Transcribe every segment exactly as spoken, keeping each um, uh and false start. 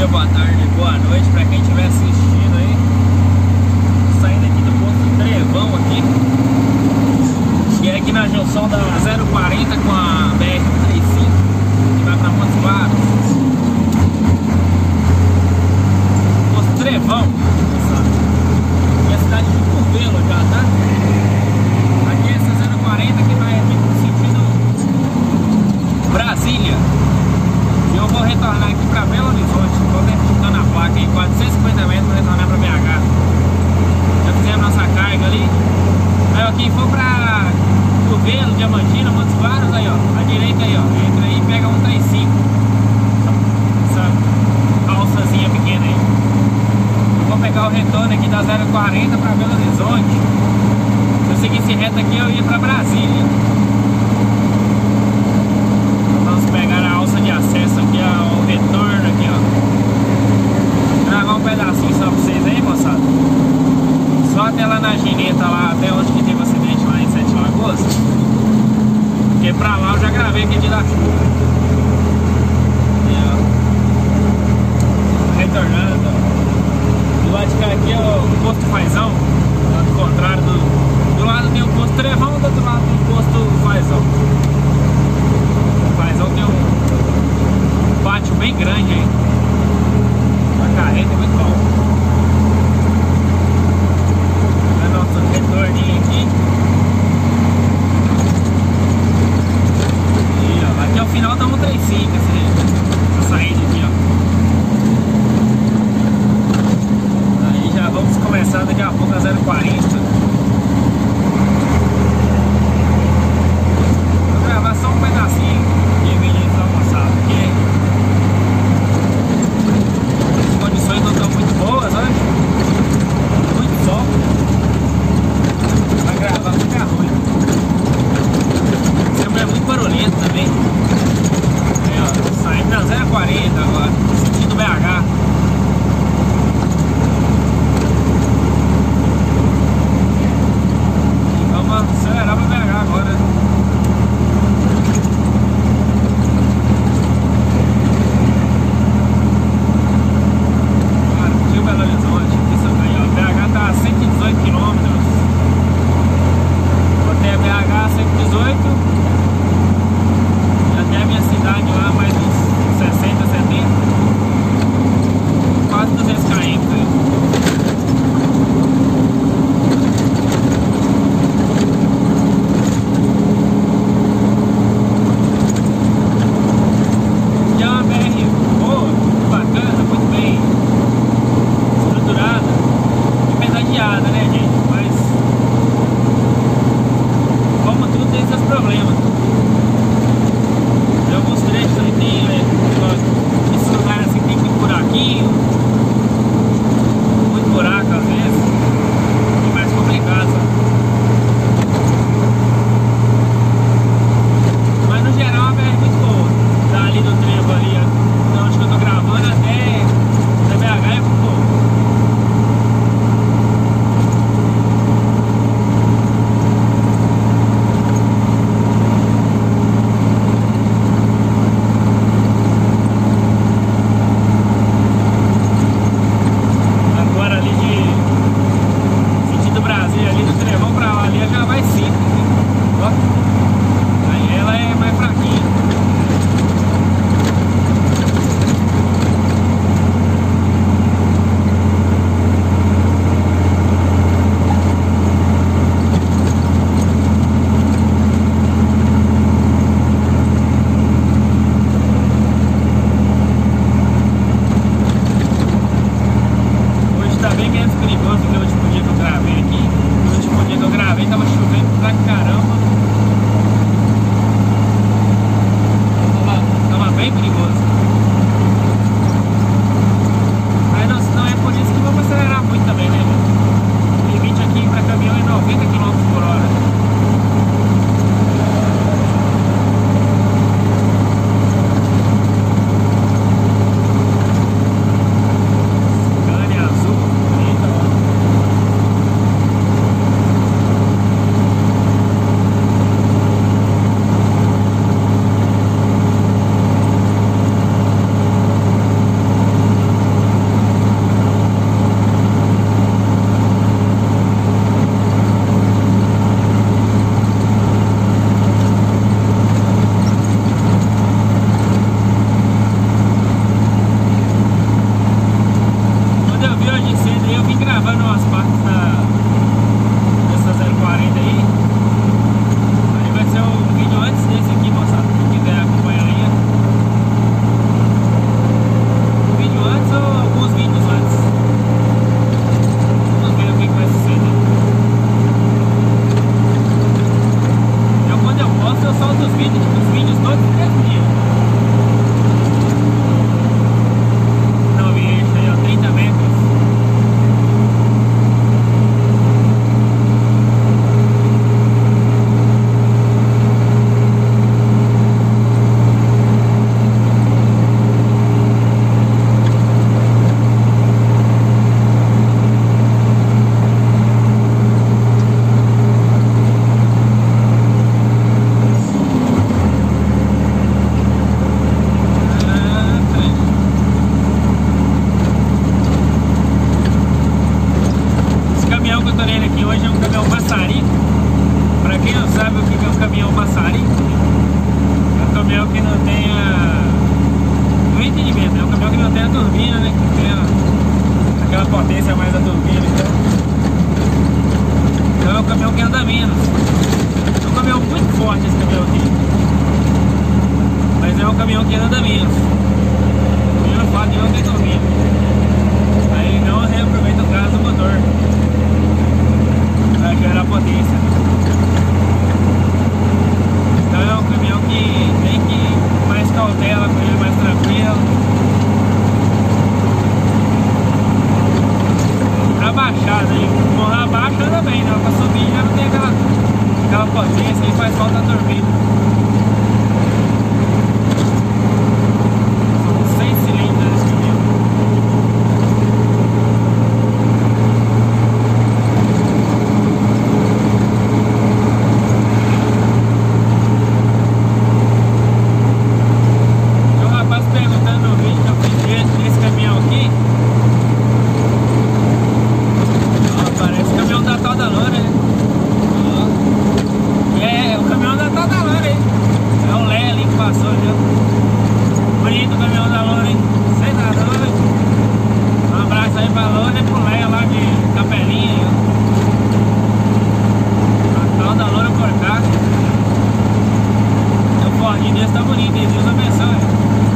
dia, boa tarde, boa noite pra quem estiver assistindo aí. Saindo aqui do posto Trevão aqui. Cheguei aqui na junção da zero quarenta com a B R cento e trinta e cinco, que vai pra Montes Claros. Posto Trevão, aqui é a cidade de Curvelo já, tá? Aqui é essa zero quarenta que vai aqui no sentido Brasília. E eu vou retornar aqui pra Belo Horizonte. Estou identificando a placa aí, quatrocentos e cinquenta metros para retornar pra B H. Já fizemos nossa carga ali. Aí quem for pra Curvelo, Diamantina, Montes Claros, aí ó, à direita aí ó, entra aí e pega um trinta e cinco. Essa alçazinha pequena aí. Eu vou pegar o retorno aqui da zero quarenta pra Belo Horizonte. Se eu seguisse reto aqui eu ia pra Brasília. Vamos pegar a alça de acesso aqui, ó, o retorno aqui, ó. Gravar um pedacinho só pra vocês aí, moçada. Só até lá na gineta, lá até onde que teve o acidente lá em Sete Lagoas. Porque pra lá eu já gravei aquele dia da chuva. E, ó, retornando, ó. Do lado de cá aqui é o posto Fazão. Do lado contrário do... Do lado tem o posto Trevão, do outro lado tem o posto Fazão. Fazão tem um pátio bem grande aí. A carreta é muito bom. É nosso retorninho aqui. E ó, aqui é o final da cento e trinta e cinco, essa saída aqui, ó. Aí já vamos começar daqui a pouco a zero quarenta. Vou gravar só um pedacinho de beleza almoçada, porque as condições não estão muito boas hoje, muito sol, pra gravar fica ruim. Esse é muito barulhento também. Aí ó, saindo da zero quarenta agora, sentido B H. E vamos acelerar pra B H agora. Belo Horizonte, isso aí, ó. B H tá a cento e dezoito quilômetros. Vou até B H cento e dezoito. E até a minha cidade lá mais uns sessenta, setenta. lado de onde eu tô vindo. Aí não reaproveita o gás do motor para gerar potência. Então é um caminhão que tem que ir mais cautela com ele, mais tranquilo. Pra baixar, né? Morrar abaixo anda bem, né? Pra subir já não tem aquela, aquela potência aí, faz falta a turbina. São seis cilindros esse caminhão. Tem um rapaz perguntando no vídeo que eu fiz desse caminhão aqui. Parece o caminhão da Tal da Loura, né? É, é o caminhão da Tal da Loura, hein? É o Lé ali que passou, viu? Bonito o caminhão da Loura, hein? Sei lá, Loura. Um abraço aí pra Loura e pro Lé lá de Capelinha, hein? A Tal da Loura por cá. O Fordinho desse tá bonito, hein? Deus abençoe.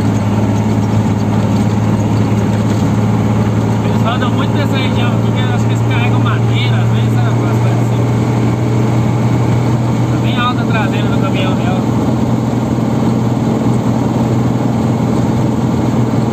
Eles rodam muito nessa região aqui, que eu acho que eles carregam madeira, às vezes, sabe? Algumas coisas assim. Tá bem alta a traseira do caminhão dela.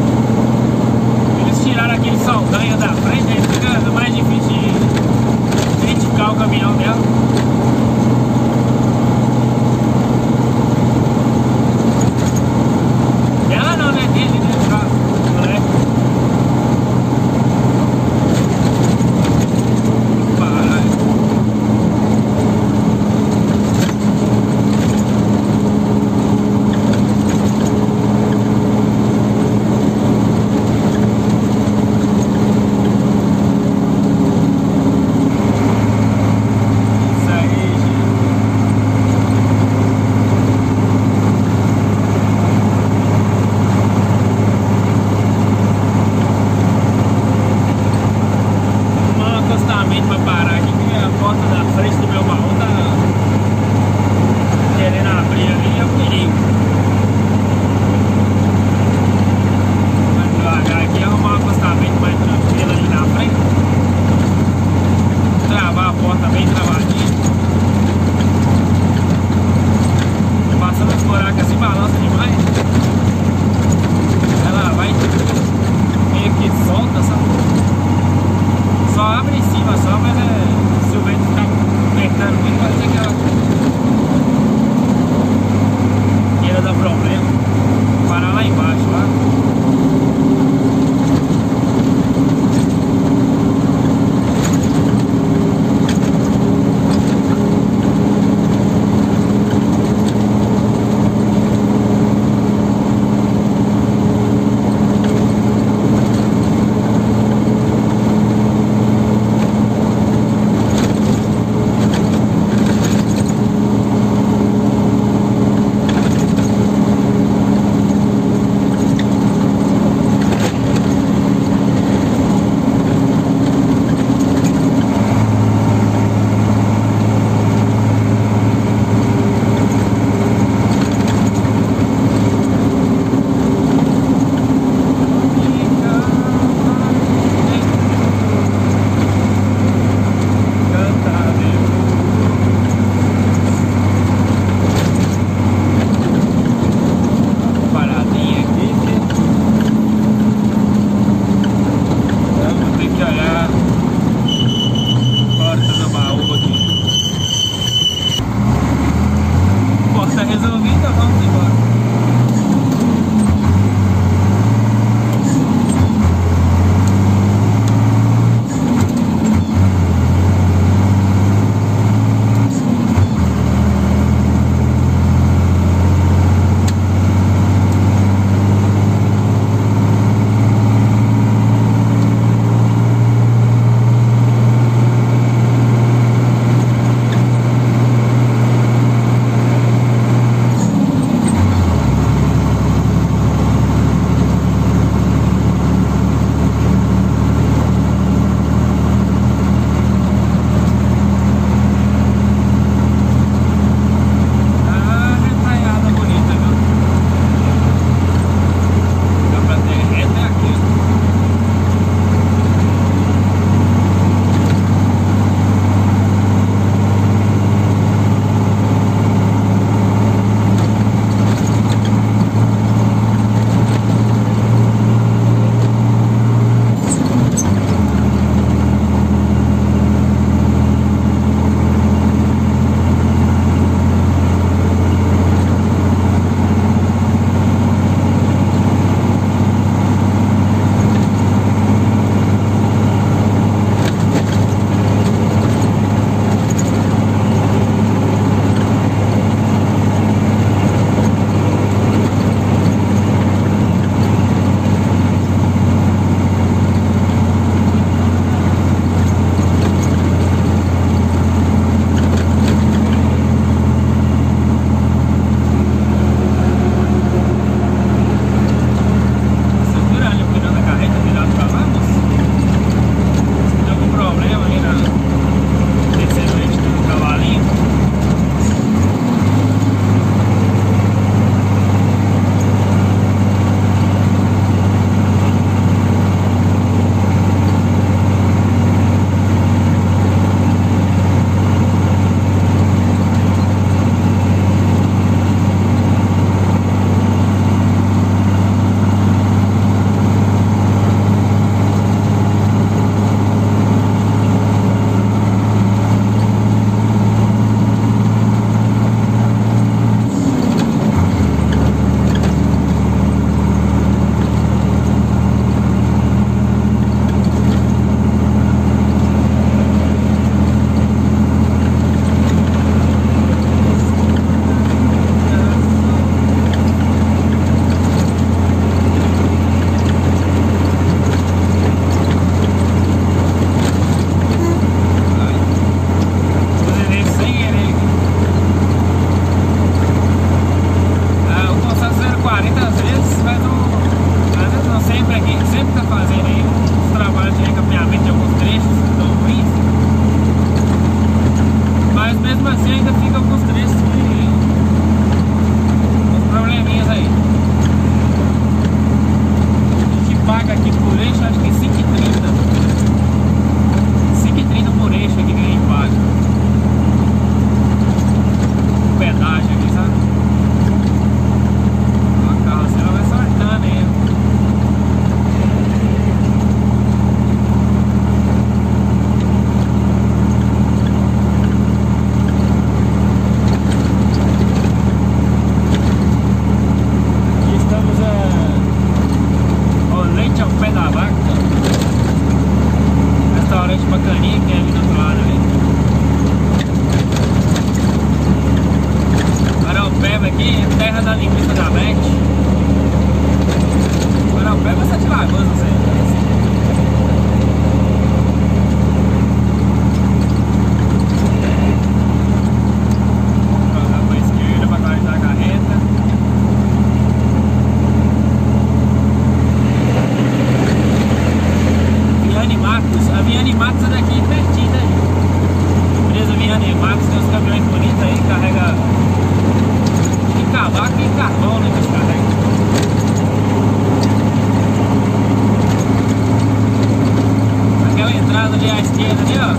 lado ali à esquerda ali, ó.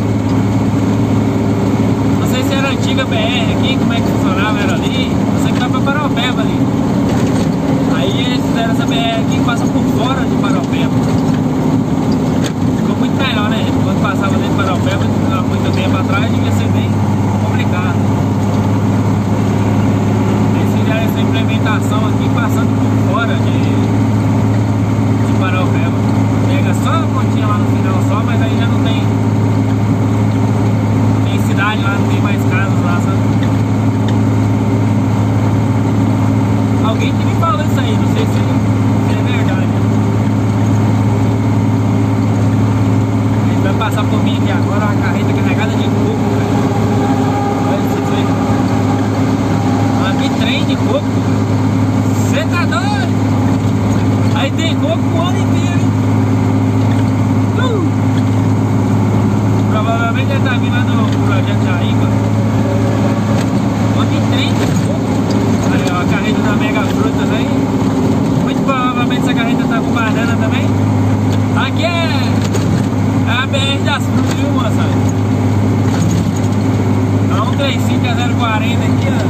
Não sei se era a antiga B R aqui, como é que funcionava, era ali. Eu sei que vai pra Paraupeba ali. Aí eles fizeram essa B R aqui que passa por fora de Paraupeba. Ficou muito melhor, né? Quando passava dentro de Paraupeba, há muito tempo atrás, devia ser bem complicado. Eles fizeram essa implementação aqui passando por fora de, de Paraupeba. Pega só a pontinha lá no final só, mas aí já não tem, não tem cidade lá, não tem mais casas lá, sabe? Alguém que me falou isso aí, não sei se é verdade. Ele vai passar por mim aqui agora, uma carreta carregada de coco, velho. Olha isso aí. Aqui trem de coco. Você tá doido? Aí tem coco o ano inteiro, hein? Uh! Provavelmente ele tá vindo lá no projeto Jaíba. Aqui trem de coco. Aí, ó, a carreta da Mega Frutas aí. Muito provavelmente essa carreta tá com banana também. Aqui é, é a B R das frutas, viu, moça? Então, um três cinco zero quarenta aqui, ó.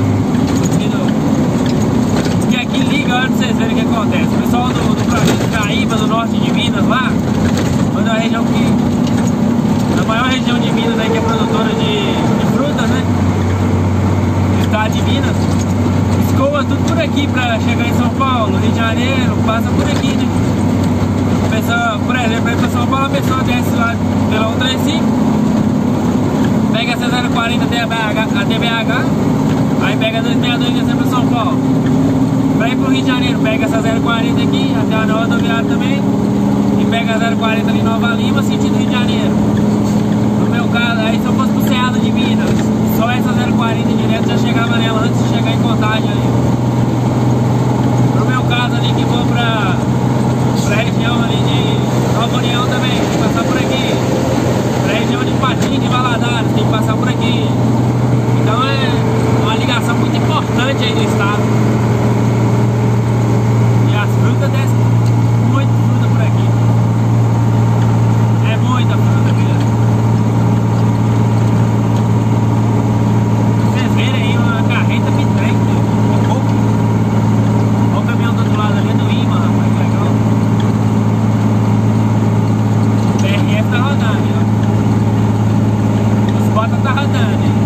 Que aqui liga, olha pra vocês verem o que acontece. O pessoal do, do projeto Jaíba, do norte de Minas lá, onde é a região que. A maior região de Minas aí, que é produtora de, de frutas, né? Do estado de Minas. Escoa tudo por aqui pra chegar em São Paulo, Rio de Janeiro, passa por aqui, né? A pessoa, por exemplo, pra ir pra São Paulo, a pessoa desce lá pela um três cinco, pega essa zero quarenta até B H, até B H, aí pega a duzentos e sessenta e dois e desce pra São Paulo. Pra ir pro Rio de Janeiro, pega essa zero quarenta aqui, até a rodoviária também, e pega a zero quarenta ali em Nova Lima, sentido Rio de Janeiro. No meu caso, aí se eu fosse pro Cerrado de Minas, só essa zero quarenta direto já chegava nela antes de chegar em Contagem ali. No meu caso ali que vou pra, pra região ali de Nova União também, tem que passar por aqui. Pra região de Patinho, de Valadares, tem que passar por aqui. Então é uma ligação muito importante aí do estado. E as frutas descem muito fruta por aqui. É muita fruta mesmo. Vocês verem aí uma carreta bitrem, um pouco. Olha o caminhão do outro lado ali do imã, rapaz, que legal. O B R F tá rodando, ó. Os botas tá rodando, hein?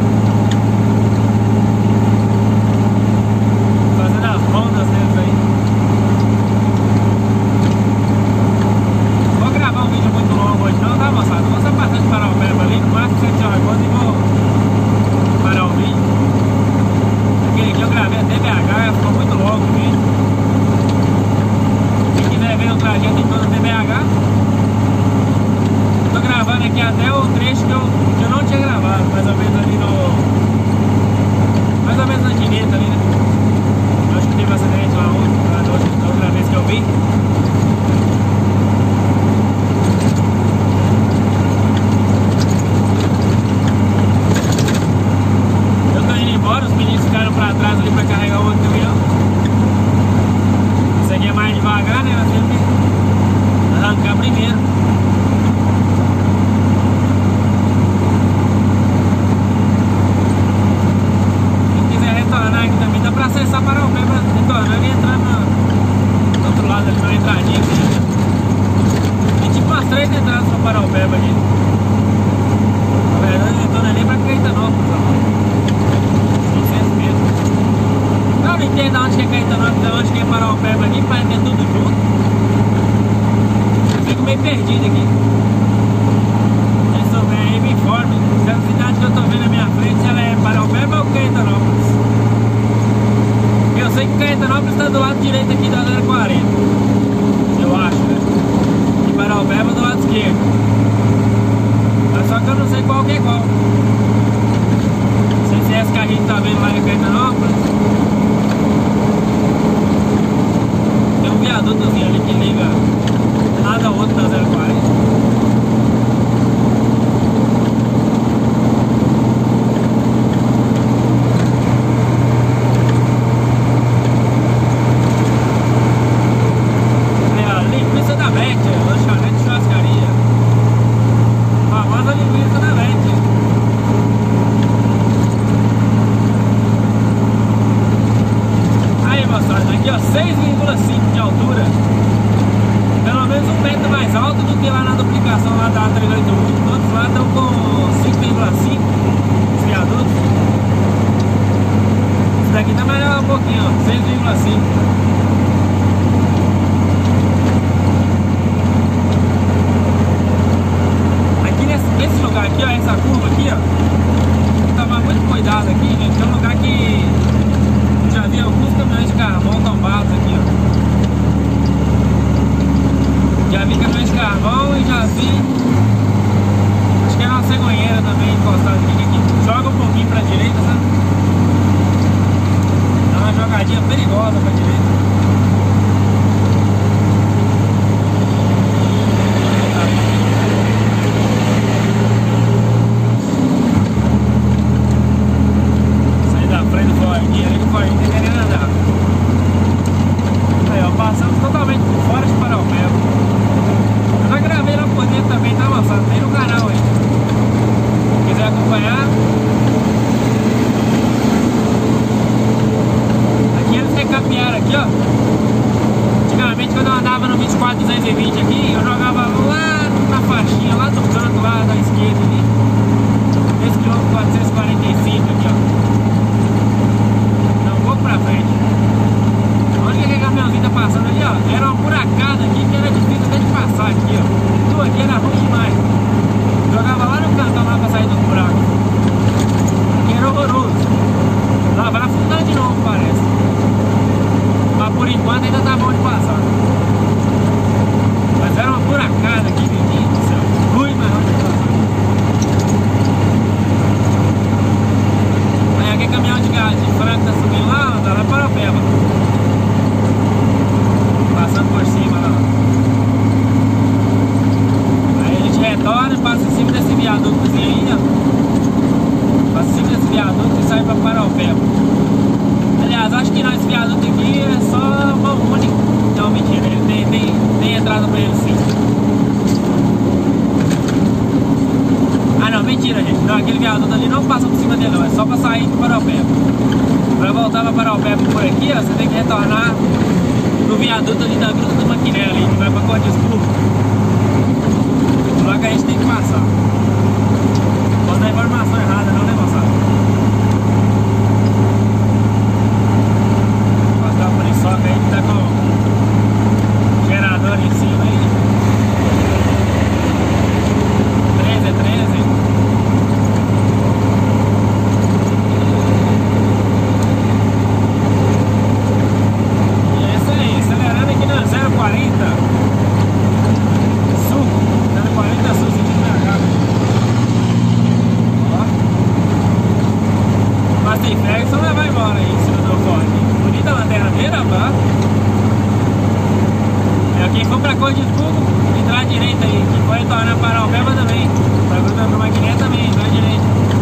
Fazendo as rondas deles aí. Vou gravar um vídeo muito longo hoje não, tá, moçada? Vou só passar de Paraupeba ali, no máximo sete horas e vou parar o vídeo. Aquele que eu gravei até B H, ficou muito longo o vídeo. Quem quiser ver o trajeto em todo até B H, eu tô gravando aqui até o trecho que eu, que eu não tinha gravado, mais ou menos ali no... mais ou menos na direita ali, né? Eu acho que teve um acidente lá ontem, lá da outra, da outra vez que eu vi. Eu tô indo embora, os meninos ficaram pra trás ali pra carregar o outro caminhão. Isso aqui é mais devagar, né? Nós temos que arrancar primeiro. Quem quiser retornar aqui também, dá pra acessar Paraupeba, retornando e entrando no, do outro lado ali, na entradinha aqui. Tem tipo umas três entradas pra Paraupeba aqui. Na verdade, eu tô nem pra Caetanópolis, ó. Eu não entendo onde que é Caetanópolis, onde que é Paraupeba aqui, parece que é tudo junto. Eu fico meio perdido aqui. Se souber aí, me informe. Se a cidade que eu tô vendo na minha frente, ela é Paraupeba ou Caetanópolis? Eu sei que Caetanópolis tá do lado direito aqui da zero quarenta. Eu acho, né? E Paraupeba do lado esquerdo. Mas só que eu não sei qual que é qual. Não sei se é essa que a gente tá vendo lá em Caetanópolis. Tem um viadutozinho ali que liga nada ao outro da zero quarenta. É a linguiça da Bete, lanchonete de churrascaria. alto do que lá na duplicação lá da trezentos e oitenta e um. Todos lá estão com cinco vírgula cinco os viadutos. Esse daqui tá melhor um pouquinho, ó, seis vírgula cinco. Aqui nesse, nesse lugar aqui, ó, essa curva aqui, ó, tem que tomar muito cuidado aqui, gente. É um lugar que eu já vi alguns caminhões de carvão tombados aqui, ó. Já vi caminhões de carvão e já vi, acho que é uma cegonheira também encostada aqui, aqui. Joga um pouquinho pra direita, sabe? Dá uma jogadinha perigosa pra direita. Saí da frente do Fordinho ali, que o Fordinho tá querendo andar. Aí, ó, passamos totalmente por fora de Paraupeba. Eu já gravei lá por dentro também, tá avançado, tem no canal aí. Se quiser acompanhar. Aqui eles recapearam aqui, ó. Antigamente quando eu andava no vinte e quatro duzentos e vinte aqui, eu jogava lá na faixinha, lá do canto lá da esquerda ali. Esse quilômetro quatrocentos e quarenta e cinco aqui, ó. Então um pouco pra frente. Onde que aquele caminhãozinho tá passando ali, ó? Era uma buracada aqui que era difícil até de passar aqui, ó. Tudo aqui era ruim demais. Jogava lá no cantão lá pra sair do buraco. Aqui era horroroso. Lá vai afundar de novo, parece. Mas por enquanto ainda tá bom de passar. Mas era uma buracada aqui, menino do céu. Ruim, mas ruim de passar. Aí aquele caminhão de gás de frango tá subindo lá, ó, tá lá para a Paraupeba. Passando por cima lá. Aí a gente retorna, passa em cima desse viadutozinho aí, ó. Passa em cima desse viaduto e sai pra Paraupeba. Aliás, acho que nesse viaduto aqui é só uma única. Não, mentira, ele tem, tem, tem entrada pra ele sim. Ah não, mentira, gente. Não, aquele viaduto ali não passa por cima dele não, é só pra sair pro Paraupeba. Pra voltar pra Paraupeba por aqui, ó, você tem que retornar no viaduto ali da Gruta do Maquiné ali, que vai pra Cordesburgo. Lá que a gente tem que passar. Posso dar informação errada não, né, moçada? Passar por isso, só que a gente tá com gerador em cima aí. treze, treze. zero quarenta Sul, zero quarenta Sul, sentido B H. Ó. Mas tem Ferguson, ela vai embora aí, em cima do Ford. Bonita a lanterna dele, rapaz. É, quem for pra Cordesburgo, entrar à direita aí. Quem for retornar para Paraupeba também. Pra Gruta do Maquiné também, entrar à direita.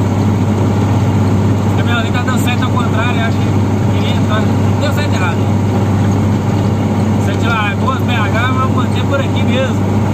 Esse caminhãozinho tá dando certo ao contrário, acho que queria entrar. Deu certo errado. Se a gente largou as B H, vamos manter por aqui mesmo.